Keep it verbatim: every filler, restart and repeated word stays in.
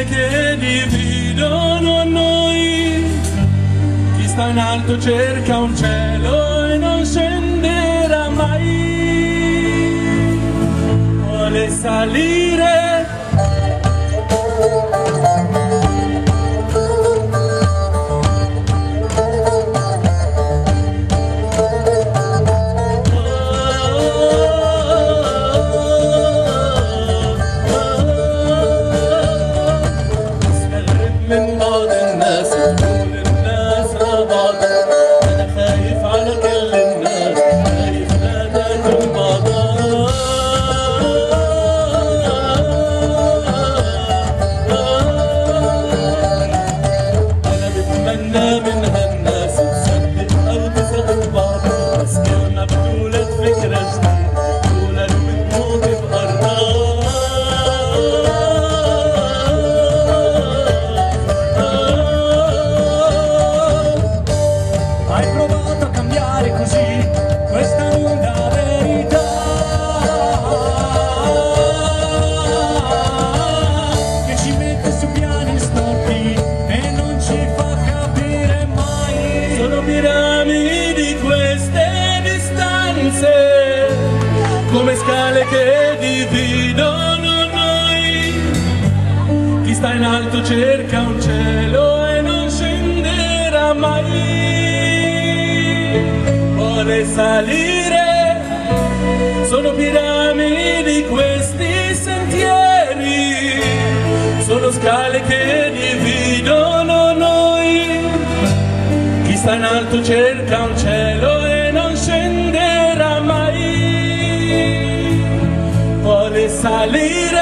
scale che dividono noi. Chi sta in alto cerca un cielo e non scenderà mai. Vuole salire. من بعض الناس تقول الناس رباط، أنا خايف على كل الناس، خايف لا تاكل بعضها. أنا بتمنى من هالناس تصدق أو تصدق بعض، بس كلمة بتولد فكرة جديدة، تولد بتموت بأرضها. Hai provato a cambiare così questa lunga verità che ci mette su piani storti e non ci fa capire mai. Sono piramidi queste distanze, come scale che dividono noi. Chi sta in alto cerca un cielo e non scenderà mai. Vuole salire, sono piramidi questi sentieri, sono scale che dividono noi. Chi sta in alto cerca un cielo e non scenderà mai. Vuole salire.